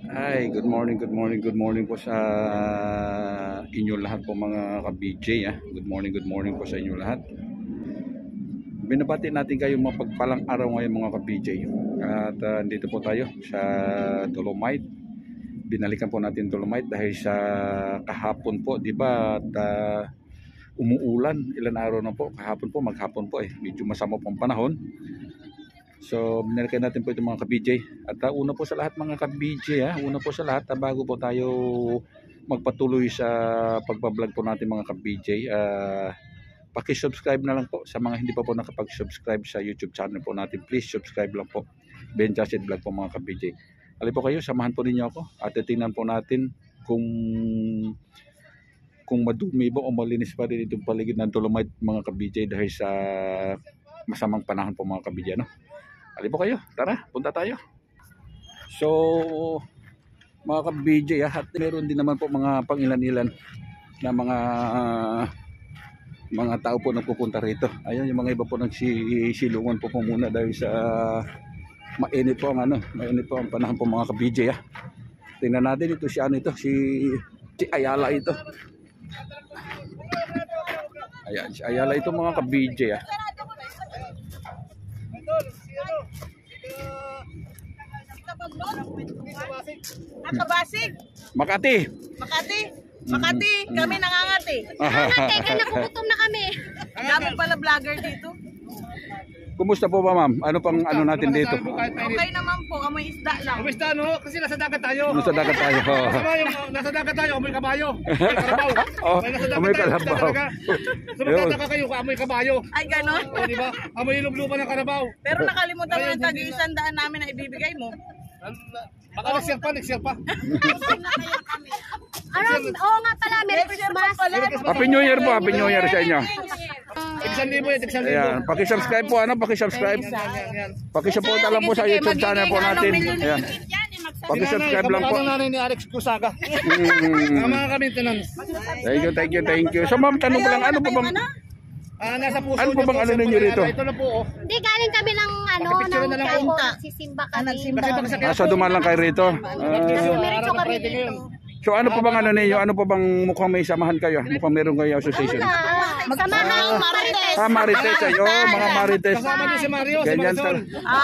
Hi, good morning po sa inyo lahat po mga ka-BJ. Good morning po sa inyo lahat. Binabati natin kayo mapagpalang araw ngayon mga ka-BJ. At dito po tayo sa Dolomite. Binalikan po natin Dolomite dahil sa kahapon po, di ba? At umuulan, ilan araw na po. Kahapon po, maghapon po medyo masama pong panahon. So, binalikan natin po itong mga ka-BJ. At una po sa lahat mga ka-BJ, una po sa lahat, bago po tayo magpatuloy sa pagbablog po natin mga ka-BJ, paki-subscribe na lang po sa mga hindi pa po nakapag-subscribe sa YouTube channel po natin. Please subscribe lang po. Ben Jacid Vlog po mga ka-BJ. Alin po kayo, samahan po ninyo ako at titingnan po natin kung madumi ba o malinis pa rin itong paligid ng Dolomite mga ka-BJ dahil sa masamang panahon po mga ka-BJ, no? Alin po kayo, tara, punta tayo. So, mga ka-BJ, at meron din naman po mga pangilan-ilan na mga tao po nagpupunta rito. Ayun, yung mga iba po nagsisilungan po muna dahil sa mainit po ang panahon po mga ka-BJ. Tingnan natin ito si si Ayala ito. Ayan, si Ayala ito mga ka-BJ. Kabasig. Makati. Kami nangangati. Nangangati ka, nakukutom na kami. Dami pala vlogger dito. Kumusta po ba ma'am? Ano pang ano natin dito? Okay naman po, amoy isda lang. Amoy isda no? Kasi nasa dagat tayo. Nasa dagat tayo. Nasa dagat tayo, amoy kabayo. Amoy karabaw. Amoy karabaw. Sumataka kayo, amoy kabayo. Ay, gano'n. O, di ba? Amoy lubluban ng karabaw. Pero nakalimutan mo yung tag-100 namin na ibibigay mo. Baka next year pa. Oo nga pala, Merry Christmas. Happy New Year po, Happy New Year sa inyo. Tigsan libo yan, tigsan libo. Ayan, paki-subscribe po, paki-subscribe. Paki-support lang po sa YouTube channel po natin. Ayan. Paki-subscribe lang po. Ano nanay ni Alex Kusaga? Mga ka-maintenance. Thank you. So ma'am, tanong ko lang, ano po bang Nasa puso ano po bang ano ninyo rito? Ito na po, oh. Hindi, galing kami ng Pakipicture na lang Quiapo. po. Nagsisimba kami. So dumaan lang kayo rito. Dumiretso kami dito. So ano po bang ano ninyo? Ano po bang mukhang may samahan kayo? Mukhang meron kayo association. Samahan Marites. Marites ayo, mga Marites. Kasama din si Mario, si Ganyan Marisol.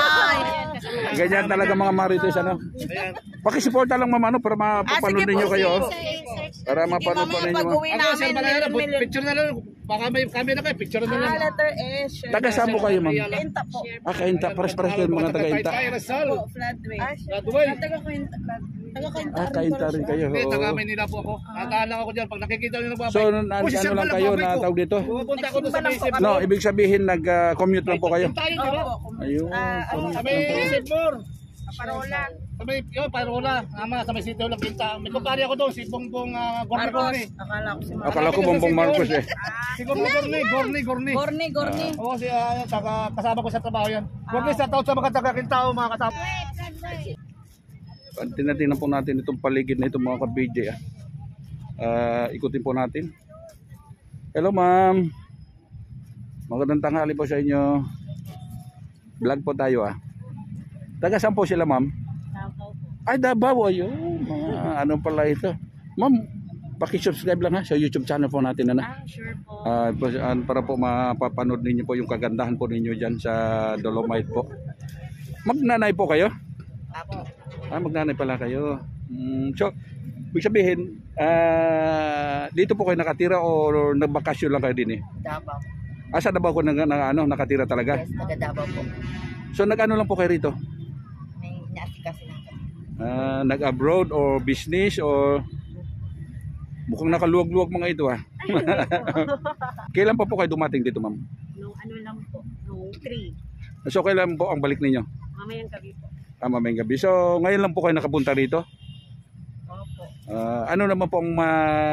Ganyan talaga mga Marites ano. Paki-suporta lang ma'am para mapapanood sige ninyo po, kayo. Si Para mapanood po Mama, ninyo. pag-uwi Ano, sir, namin, balaya, picture na lang. Baka may kami na kayo, picture na lang. letter S. Taga saan po kayo ma'am? Kainta po. Kainta, pares-pares kayo mga taga-Inta. Rizal. Floodway. Dubai. Taga-Kainta. Kainta rin kayo. Hindi, Oo. taga Maynila po ako. Nagaalang ako dyan. Pag nakikita nyo nagbabay. So ano lang kayo na tawag dito? Pupunta ako doon sa may isip. No, ibig sabihin nag-commute lang po kayo. Tayo, di ba? Ayun. Sa may Sipor. Parola. Sa may, Parola. Sa may sitio lang kinta. May kumpare ako doon, si Bongbong Gorni. Akala ko si Marcos. Akala ko Bongbong Marcos Si Gorni. Gorni. Oo, kasama ko sa trabaho yan. Gorni, sa taon sa mga taga-kintao, mga kasama. Tinatingnan po natin itong paligid na itong mga ka-BJ. Ikutin po natin. Hello ma'am. Magandang tanghali po sa inyo. Vlog po tayo Taga saan po sila ma'am? Davao po. Ay Davao ayun. Ano pala ito? Ma'am, paki-subscribe lang sa YouTube channel po natin Sure po. para po mapapanood ninyo po yung kagandahan po ninyo diyan sa Dolomite po. Magnanay po kayo? Ako. Magnanay pala kayo. So, ibig sabihin, dito po kayo nakatira o nagbakasyon lang kayo din Davao. Sa Davao ko nakatira talaga? Yes, taga Davao po. So, nag-ano lang po kayo rito? May naasikaso lang po. Nag-abroad or business or mukhang nakaluwag-luwag mga ito Kailan pa po kayo dumating dito ma'am? Nung ano lang po, nung 3. So, kailan po ang balik ninyo? Mamayang gabi po. Mamayang gabi. So, ngayon lang po kayo nakapunta rito? Opo. Ano naman po ang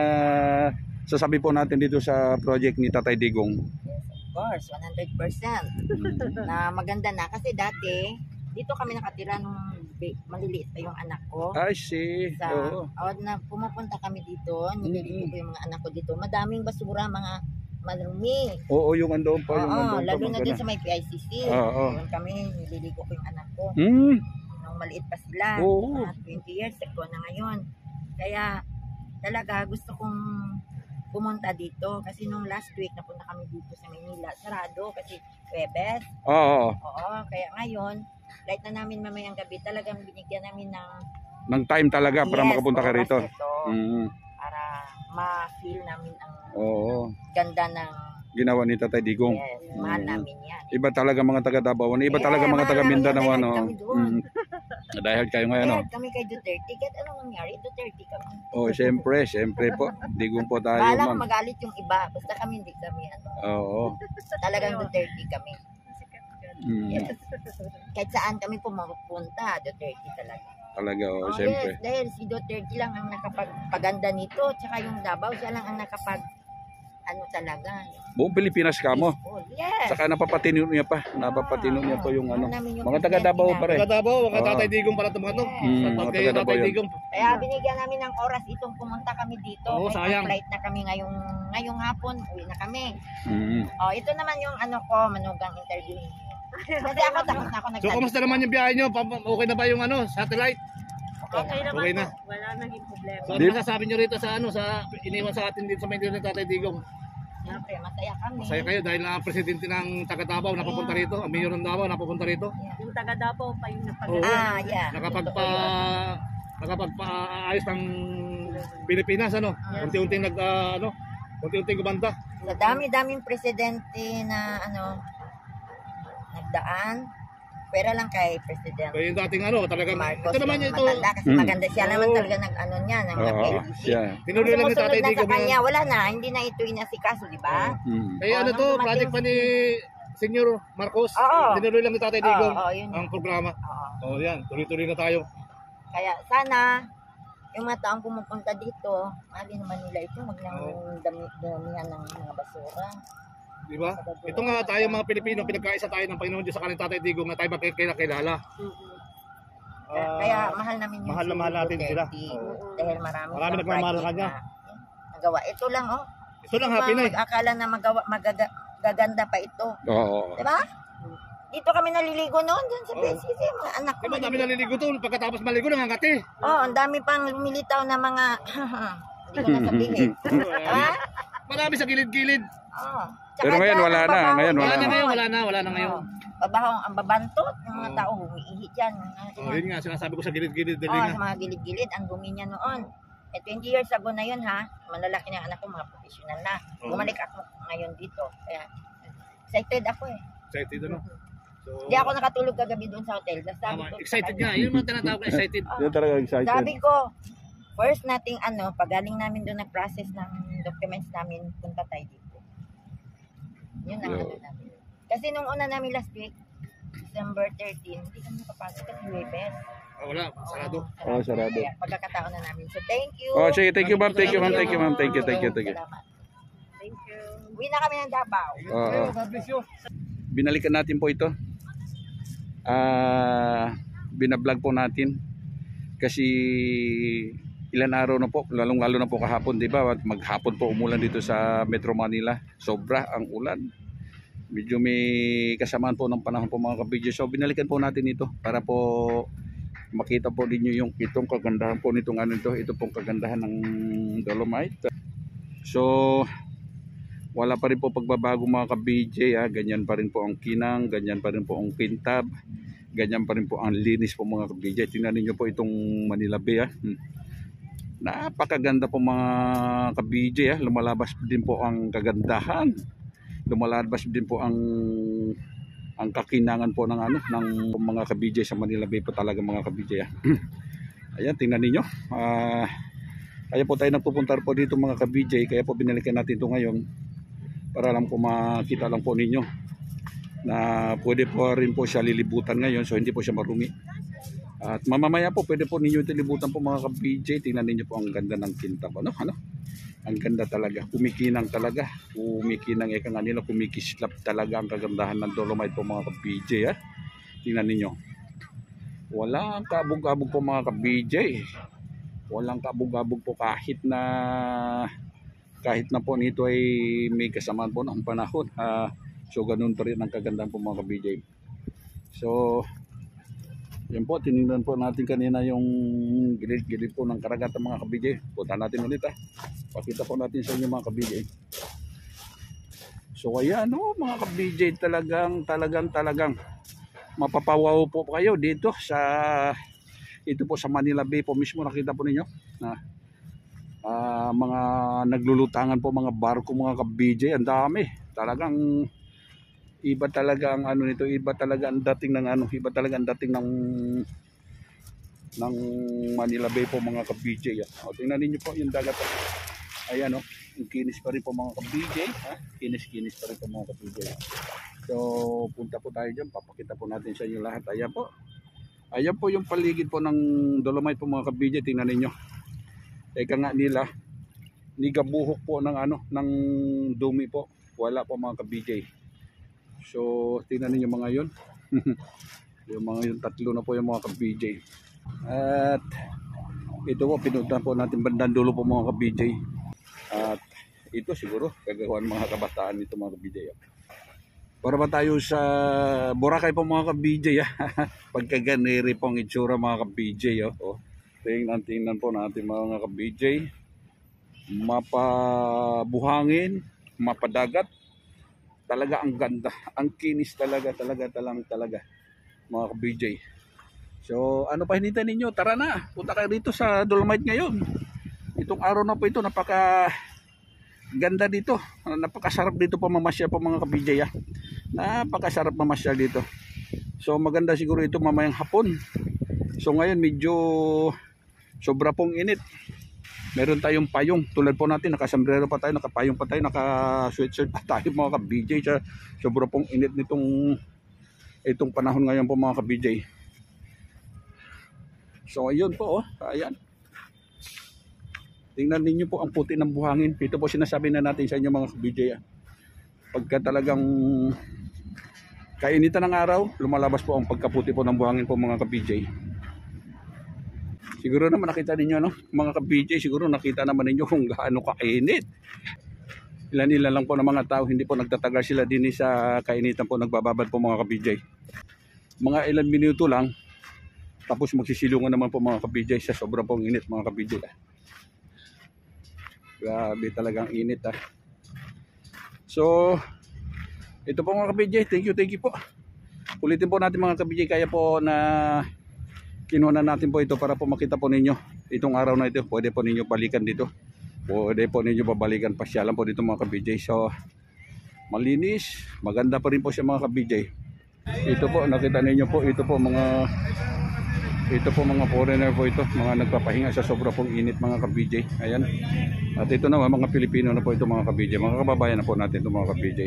sasabi po natin dito sa project ni Tatay Digong? Of course, 100%. Na maganda na kasi dati dito kami nakatira nung maliliit pa yung anak ko. I see. Oo. Na pumupunta kami dito, nililigo ko yung mga anak ko dito. Madaming basura, mga marumi. Oo, yung andoon pa. Yung Oo, andoon pa, lalo na mga din ganun. sa may PICC. Oo. Doon kami nililigo ko yung anak ko. Hmm. Nung nung maliit pa sila. Oo. 20 years ago na ngayon. Kaya talaga gusto kong pumunta dito kasi nung last week napunta kami dito sa Maynila. Sarado kasi Webes. Oo. Oo, kaya ngayon, kahit na namin mamayang gabi, talagang binigyan namin ng Ng time talaga para yes, makapunta ka oras rito. ito Mm. para ma-feel namin ang Oo. ganda ng Ginawa ni Tatay Digong. yes, mahal namin yan. Iba talaga mga taga Davao, iba talaga mga mahal taga namin Mindanao yan, ano. dahil kami doon. Dahil kayo ngayon no. Kaya kami kay Duterte, kahit anong nangyari, Duterte kami. Oh, syempre po. Digong po tayo, Bahala ma'am. magalit yung iba, basta kami hindi kami ano. Oo. Talagang Duterte kami. Mm. Yes. Kahit saan kami pumunta, Duterte talaga. Talaga oh, Oh, syempre. yes, dahil si Duterte lang ang nakapagpaganda nito, tsaka yung Davao, siya lang ang ano talaga. Buong Pilipinas ka mo. Peaceful. Yes. Saka napapatino niya pa. Napapatino niya po yung ano. namin yung Mga taga Davao pa rin. Mga Davao, mga Oo. Tatay Digong para mga to. Mm, mga taga Davao Tatay yun. Digong. Kaya binigyan namin ng oras itong pumunta kami dito. Oo, Kahit sayang. flight na kami ngayong hapon, uwi na kami. Mm. Oh, ito naman yung ano ko, manugang interview niyo. Kasi ako takot na ako So, nagsabi. kamusta naman yung biyahe nyo? Okay na ba yung ano, satellite? Okay naman Okay na. po. Wala naging problema. So, ano masasabi nyo rito sa ano, sa iniwan sa atin dito sa Maynila ng Tatay Digong? Siyempre, masaya kami. Masaya kayo dahil ang presidente ng taga Davao napapunta rito, ang mayor ng Davao napapunta rito. Yung taga Davao pa yung Oo. napag- Yeah. Nakapagpaayos ng Pilipinas ano. Unti-unting unti-unting gumanda. Sa dami-daming presidente na nagdaan, pera lang kay President Kaya yung dating ano, talagang Marcos ito naman yung ito. matanda kasi Mm. maganda siya naman Oo. talaga ng niya, ng Oo, PLDT. siya. Tinuloy lang ni Sumusunod Tatay na sa Digong kanya, yan. wala na, hindi na ito inasikaso, di ba? Mm. Eh ano nung to, dumating project pa ni Senyor Marcos. Oo. Tinuloy lang ni Tatay Digong Oo, yun. ang programa. Oo. Oh, yan, tuloy-tuloy na tayo. Kaya sana, yung mga taong pumupunta dito, mali naman nila ito, wag nang damihan ng mga basura. Di ba? Ito nga tayo mga Pilipino, pinagkaisa tayo ng Panginoon Diyos sa kanilang Tatay Digong na tayo magkakilala. Kaya mahal namin yung mahal na si mahal natin Duterte. sila. Dahil marami Marami siyang nagmamahal project kanya. na nagawa. Ito lang, oh. Ito lang, happy na eh. Mag-akala na magaganda pa ito. Oo. Di ba? Dito kami naliligo noon, dyan sa Oo. PCC, mga anak ko. Diba, dami naliligo to. Pagkatapos maligo, nangangati. Oh, ang dami pang lumilitaw na mga, hindi ko na sabihin. Ha? Marami sa gilid-gilid. Oh. Pero ngayon, wala na. Ngayon, Wala wala na na. ngayon, wala na ngayon. Babaho ang babantot, yung mga Oo. tao humiihi dyan. Oh, yun nga, sinasabi ko sa gilid-gilid. Dali Oh, nga. sa mga gilid-gilid, ang dumi niya noon. 20 years ago na yun ha, malalaki na ang anak ko, mga professional na. Oo. Bumalik ako ngayon dito. Kaya, excited ako eh. Excited ano? So, Hindi ako nakatulog kagabi doon sa hotel. Sabi tama. ko, Excited sa nga. Yun yung tinatawag ko, excited. Yan talaga excited. Sabi ko, first nating pagaling namin doon nag-process ng documents namin, punta tayo dito. Yun ang Yo. namin. Kasi nung una namin last week, December 13, hindi kami nakapasok kasi Webes. Wala, sarado. Oh, sarado. Kaya pagkakataon na namin. So thank you. Oh, sige, thank you ma'am. Thank you ma'am. Thank you ma'am. Thank you, thank you, thank you. Salamat. Thank you. Uwi na kami ng Davao. Oo. God bless you. Binalikan natin po ito. Binablog po natin. Kasi ilan araw na po, lalong-lalo na po kahapon, di ba? Maghapon po umulan dito sa Metro Manila. Sobra ang ulan. Medyo may kasamaan po ng panahon po mga kabidyo. So binalikan po natin ito para po makita po ninyo yung itong kagandahan po nitong ito pong kagandahan ng Dolomite. So wala pa rin po pagbabago mga ka-BJ, ganyan pa rin po ang kinang, ganyan pa rin po ang pintab, ganyan pa rin po ang linis po mga ka-BJ. Tingnan niyo po itong Manila Bay. Napakaganda po mga ka-BJ. Lumalabas din po ang kagandahan, lumalabas din po ang kakinangan po ng ng mga ka-BJ sa Manila Bay po talaga mga ka-BJ. Ayan, tingnan niyo. Kaya po tayo nagpupunta po dito mga ka-BJ, kaya po binalikan natin ito ngayon para lang po makita lang po ninyo na pwede po rin po siya lilibutan ngayon, so hindi po siya marumi. At mamamaya po pwede po ninyo tilibutan po mga ka-BJ. Tingnan ninyo po ang ganda ng kintab. Ang ganda talaga, kumikinang talaga, kumikinang eka nga nila, kumikislap talaga ang kagandahan ng Dolomite po mga ka-BJ. Tingnan ninyo, walang kabog-abog po mga ka-BJ, walang kabog-abog po kahit na po nito ay may kasamaan po ng panahon. So ganun pa rin ang kagandahan po mga ka-BJ. So Yan po, tinignan po natin kanina yung gilid-gilid po ng karagatan mga ka-BJ. Punta natin ulit Pakita po natin sa inyo mga ka-BJ. So ayan mga ka-BJ, talagang mapapawaw po kayo dito sa ito po sa Manila Bay po mismo. Nakita po ninyo na mga naglulutangan po, mga barko mga ka-BJ, ang dami. Talagang iba talaga ang nito, iba talaga ang dating ng iba talaga ang dating ng Manila Bay po mga ka-BJ. Tingnan niyo po yung dagat. Ayan yung kinis pa rin po mga ka-BJ, kinis pa rin po mga ka-BJ. So punta po tayo diyan, papakita po natin sa inyo lahat. Ayan po yung paligid po ng Dolomite po mga ka-BJ. Tingnan niyo. Eka nga nila, nigabuhok po ng ng dumi po. Wala po mga ka-BJ. So tingnan niyo mga yun. Yung mga yun, tatlo na po yung mga ka-BJ. At ito po, pinuntahan po natin bandang dulo po mga ka-BJ. At ito siguro kagawan mga kabataan nito mga ka-BJ. Para ba tayo sa Boracay po mga ka-BJ. Pagkaganiri pong itsura mga ka-BJ. Tingnan po natin mga ka-BJ. Mapabuhangin, mapadagat. Talaga ang ganda, ang kinis talaga mga ka-BJ. So ano pa hinintay ninyo? Tara na, punta kayo dito sa Dolomite ngayon. Itong araw na po ito, napaka ganda dito, napakasarap dito po mamasyal po mga ka-BJ. Napakasarap mamasyal dito. So maganda siguro ito mamayang hapon. So ngayon medyo sobra pong init. Meron tayong payong, tulad po natin, nakasombrero pa tayo, nakapayong pa tayo, naka-sweatshirt pa tayo mga ka-BJ. Sobra pong init itong panahon ngayon po mga ka-BJ. So ayun po, ayan. Tingnan ninyo po ang puti ng buhangin. Ito po sinasabi na natin sa inyo mga ka-BJ. Pagka talagang kainitan ng araw, lumalabas po ang pagkaputi po ng buhangin po mga ka-BJ. Siguro naman nakita ninyo mga ka-BJ, siguro nakita naman ninyo kung gaano kainit. Ilan lang po ng mga tao, hindi po nagtatagal sila din sa kainitan po, nagbababad po mga ka-BJ. Mga ilan minuto lang, tapos magsisilungan naman po mga ka-BJ sa sobrang pong init mga ka-BJ. Grabe talagang init So ito po mga ka-BJ, thank you po. Ulitin po natin mga ka-BJ, kaya po na kinuha na natin po ito para po makita po ninyo itong araw na ito. Pwede po ninyo balikan dito, pwede po ninyo babalikan, pasyalan po dito mga ka-BJ. So malinis, maganda pa rin po siya mga ka-BJ. Ito po, nakita ninyo po, ito po mga foreigner po ito, mga nagpapahinga sa sobra pong init mga ka-BJ. Ayan. At ito naman mga Pilipino na po ito mga ka-BJ, mga kababayan na po natin ito mga ka-BJ.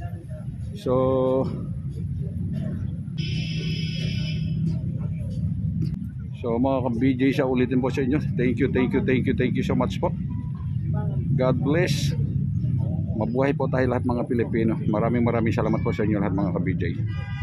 So mga ka-BJ, sa ulitin po sa inyo, thank you so much po. God bless. Mabuhay po tayo lahat mga Pilipino. Maraming salamat po sa inyo lahat mga ka-BJ.